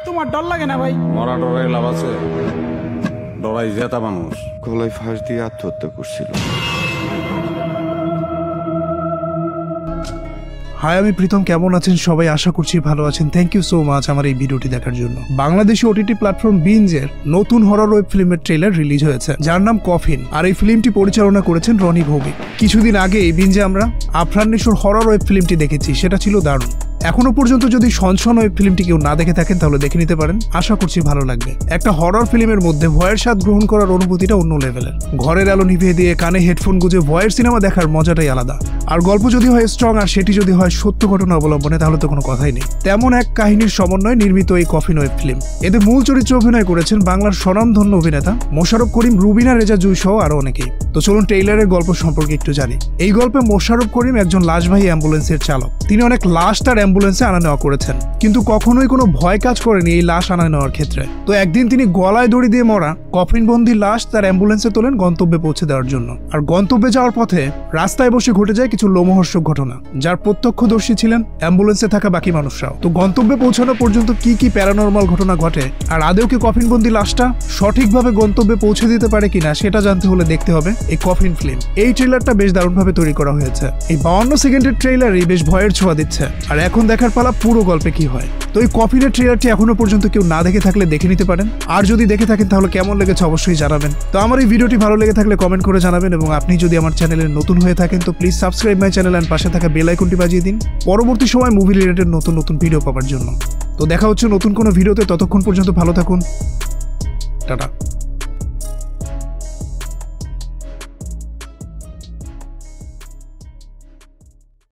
তোমার ডর লাগে না ভাই? মরা ডরাই লাভ আছে? ডরাই জেতা মানুষ। গলায় ফাঁস দিয়ে আত্মহত্যা করছিল। হাই, আমি প্রীতম। কেমন আছেন সবাই? আশা করছি ভালো আছেন। থ্যাংক ইউ সো মাচ আমার এই ভিডিওটি দেখার জন্য। বাংলাদেশি ওটিটি প্ল্যাটফর্ম বিঞ্জের নতুন হরর ওয়েব ফিল্মের ট্রেলার রিলিজ হয়েছে, যার নাম কফিন। আর এই ফিল্মটি পরিচালনা করেছেন রনি ভৌমিক। কিছুদিন আগে এই বিঞ্জে আমরা আফরান নিশোর হরর ওয়েব ফিল্মটি দেখেছি, সেটা ছিল দারুণ। এখনো পর্যন্ত যদি সনসন ওয়েব ফিল্মটি কেউ না দেখে থাকেন তাহলে দেখে নিতে পারেন, আশা করছি ভালো লাগবে। একটা হরর ফিল্মের মধ্যে ভয়ের স্বাদ গ্রহণ করার অনুভূতিটা অন্য লেভেলের। ঘরের আলো নিভিয়ে দিয়ে কানে হেডফোন গুঁজে ভয়ের সিনেমা দেখার মজাটাই আলাদা। আর গল্প যদি হয় স্ট্রং, আর সেটি যদি হয় সত্য ঘটনা অবলম্বনে, তাহলে তো কোনো কথাই নেই। তেমন এক কাহিনীর সমন্বয়ে নির্মিত এই কফিন ওয়েব ফিল্ম। এতে মূল চরিত্রে অভিনয় করেছেন বাংলার স্বনামধন্য অভিনেতা মোশাররফ করিম, রুবিনা রেজা জুই সহ আরো অনেকেই। তো চলুন ট্রেইলারের গল্প সম্পর্কে একটু জানি। এই গল্পে মোশাররফ করিম একজন লাশবাহী অ্যাম্বুলেন্সের চালক। তিনি অনেক লাশ তার অ্যাম্বুলেন্সে আনা নেওয়া করেছেন, কিন্তু কখনোই কোনো ভয় কাজ করেনি এই লাশ আনা নেওয়ার ক্ষেত্রে। তো একদিন তিনি গলায় দড়ি দিয়ে মরা কফিনবন্দি লাশ তার অ্যাম্বুলেন্সে তোলেন গন্তব্যে পৌঁছে দেওয়ার জন্য। আর গন্তব্যে যাওয়ার পথে রাস্তায় বসে ঘটে যায় কিছু লোমহর্ষক ঘটনা, যার প্রত্যক্ষদর্শী ছিলেন অ্যাম্বুলেন্সে থাকা বাকি মানুষরাও। তো গন্তব্যে পৌঁছানো পর্যন্ত কি কি প্যারানরমাল ঘটনা ঘটে, আর আদেও কি কফিনবন্দি লাশটা সঠিকভাবে গন্তব্যে পৌঁছে দিতে পারে কিনা, সেটা জানতে হলে দেখতে হবে এই কফিন ফিল্ম। এই ট্রেলারটা বেশ দারুণভাবে তৈরি করা হয়েছে। এই 52 সেকেন্ডের ট্রেলারই বেশ ভয়ের ছোঁয়া দিচ্ছে। আর এখন দেখার পালা পুরো গল্পে কি হয়। তো এই কফিনের ট্রেলারটি এখনো পর্যন্ত কেউ না দেখে থাকলে দেখে নিতে পারেন। আর যদি দেখে থাকেন তাহলে কেমন লেগেছে অবশ্যই জানাবেন। তো আমার এই ভিডিওটি ভালো লেগে থাকলে কমেন্ট করে জানাবেন, এবং আপনি যদি আমার চ্যানেলে নতুন হয়ে থাকেন তো please subscribe my channel and পাশে থাকা বেল আইকনটি বাজিয়ে দিন পরবর্তী সময় মুভি রিলেটেড নতুন নতুন ভিডিও পাওয়ার জন্য। তো দেখা হচ্ছে নতুন কোনো ভিডিওতে, ততক্ষণ পর্যন্ত ভালো থাকুন, টাটা।